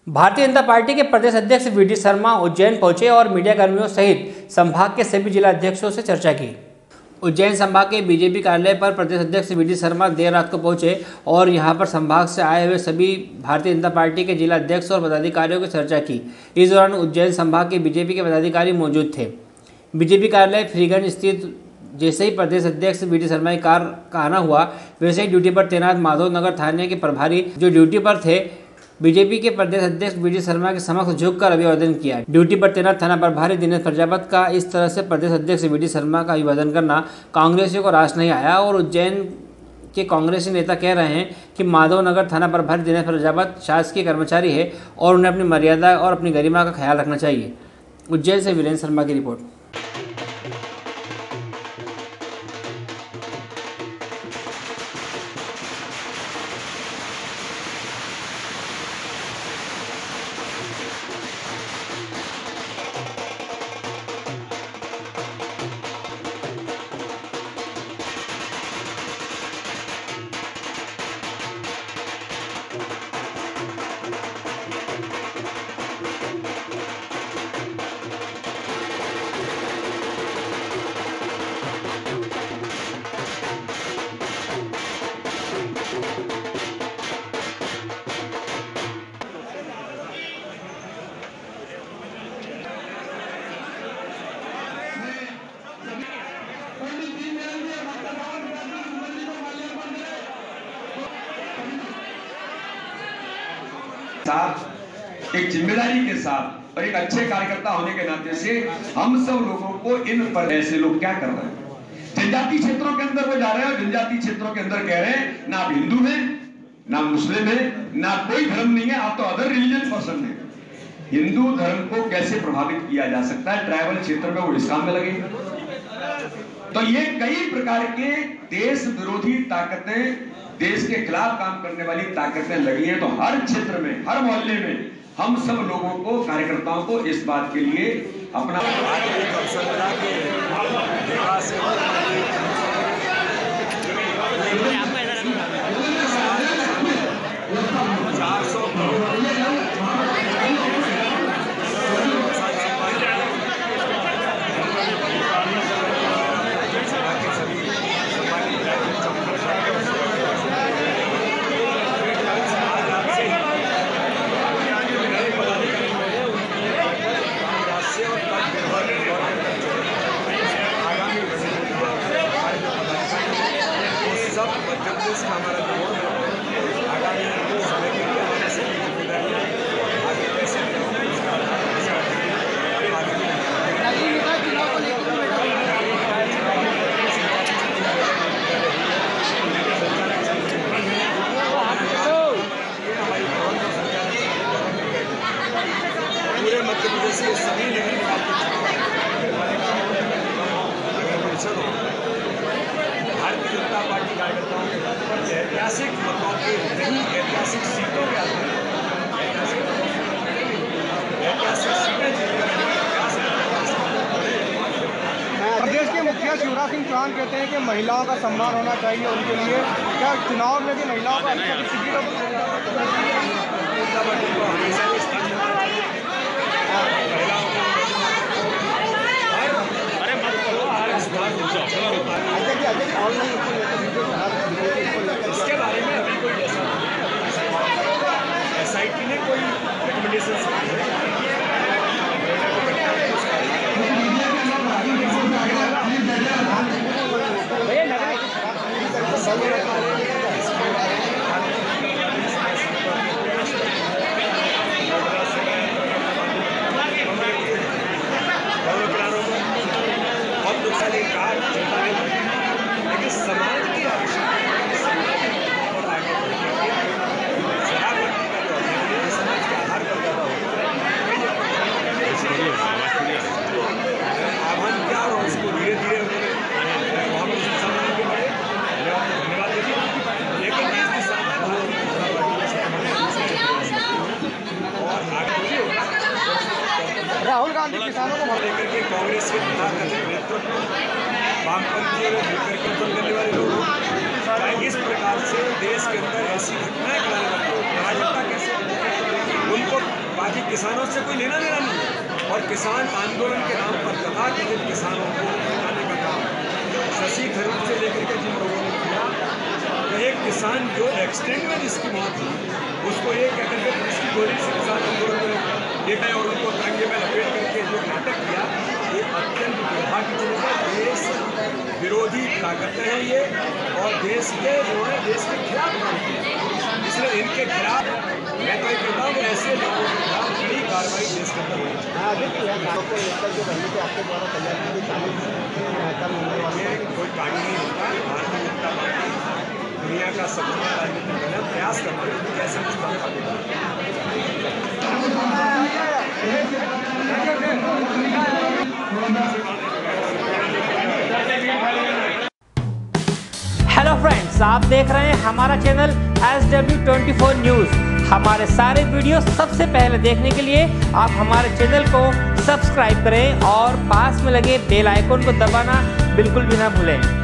Bharatiya Janata party के प्रदेश अध्यक्ष VD. Sharma Ujjain पहुंचे और मीडिया कर्मियों सहित संभाग के सभी जिला अध्यक्षों से चर्चा की। उज्जैन संभाग के बीजेपी कार्यालय पर प्रदेश अध्यक्ष वी.डी. शर्मा देर रात को पहुंचे और यहां पर संभाग से आए हुए सभी भारतीय जनता पार्टी के जिला अध्यक्ष और पदाधिकारियों की चर्चा की। इस दौरान उज्जैन संभाग के बीजेपी के पदाधिकारी मौजूद थे। बीजेपी कार्यालय फ्रीगंज स्थित जैसे ही प्रदेश अध्यक्ष वी.डी. शर्मा की कार का आना हुआ, वैसे ही ड्यूटी पर तैनात माधव नगर थाने के प्रभारी जो ड्यूटी पर थे, बीजेपी के प्रदेश अध्यक्ष वी.डी. शर्मा के समक्ष झुककर अभिवादन किया। ड्यूटी पर तैनात थाना प्रभारी दिनेश प्रजापत का इस तरह से प्रदेश अध्यक्ष वी.डी. शर्मा का अभिवादन करना कांग्रेसियों को रास नहीं आया और उज्जैन के कांग्रेसी नेता कह रहे हैं कि माधव नगर थाना प्रभारी दिनेश प्रजापत शासकीय कर्मचारी है और उन्हें अपनी मर्यादा और अपनी गरिमा का ख्याल रखना चाहिए। उज्जैन से वीरेंद्र शर्मा की रिपोर्ट। साथ एक जिम्मेदारी के साथ और एक अच्छे कार्यकर्ता होने के नाते से हम सब लोगों को इन पर ऐसे लोग क्या कर रहे हैं, जनजाति क्षेत्रों के अंदर वो जा रहे हैं, जनजाति क्षेत्रों के अंदर कह रहे हैं ना आप हिंदू हैं ना मुस्लिम हैं ना कोई धर्म नहीं है, आप तो अदर रिलीजन पर्सन है। हिंदू धर्म को कैसे प्रभावित किया जा सकता है, ट्राइबल क्षेत्र में वो इस काम में लगे। तो ये कई प्रकार के देश विरोधी ताकतें, देश के खिलाफ काम करने वाली ताकतें लगी हैं। तो हर क्षेत्र में, हर मोहल्ले में हम सब लोगों को, कार्यकर्ताओं को इस बात के लिए अपना मध्य प्रदेश के सभी लेवल भारतीय जनता पार्टी कार्यकर्ताओं के ऐतिहासिक मतों के नहीं, ऐतिहासिक सीटों के आधार ऐतिहासिक सीटें प्रदेश के मुखिया शिवराज सिंह चौहान कहते हैं कि महिलाओं का सम्मान होना चाहिए उनके लिए। क्या चुनाव में भी महिलाओं का इसके बारे में अभी कोई SIT ने कोई रिकमेंडेशन लेकिन समाज की समाज के आधार पर ज्यादा अब हम क्या और उसको धीरे धीरे धन्यवाद देंगे, लेकिन इस दिशा में राहुल गांधी किसानों को लेकर के कांग्रेस के नेतृत्व वामपंथी करने वाले लोग इस प्रकार से देश के अंदर ऐसी घटनाएं कराने वाले लोग कैसे उनको ताकि किसानों से कोई लेना देना नहीं है। और किसान आंदोलन के नाम पर तथाकथित किसानों को हटाने का काम शशि थरूर से लेकर के जिन लोगों ने किया, तो एक किसान जो एक्सीडेंट में जिसकी मौत हुई उसको ये कहकर के पुलिस की गोली से किसान आंदोलन में ले गए और उनको तिरंगे में लपेट करके जो नाटक किया, ये अत्यंत दुर्भाग्यजनक है। देश विरोधी ताकतें हैं ये, और देश के खिलाफ काम किया, इसलिए इनके खिलाफ मैं तो ये कहता हूँ ऐसे लोगों के खिलाफ बड़ी कार्रवाई देश के अंदर होनी चाहिए। कोई कानून नहीं होता। भारतीय जनता पार्टी दुनिया का सबसे बड़ा राजनीतिक दल प्रयास करते हैं कि ऐसा कुछ हेलो फ्रेंड्स, आप देख रहे हैं हमारा चैनल SW24 न्यूज़। हमारे सारे वीडियो सबसे पहले देखने के लिए आप हमारे चैनल को सब्सक्राइब करें और पास में लगे बेल आइकन को दबाना बिल्कुल भी ना भूलें।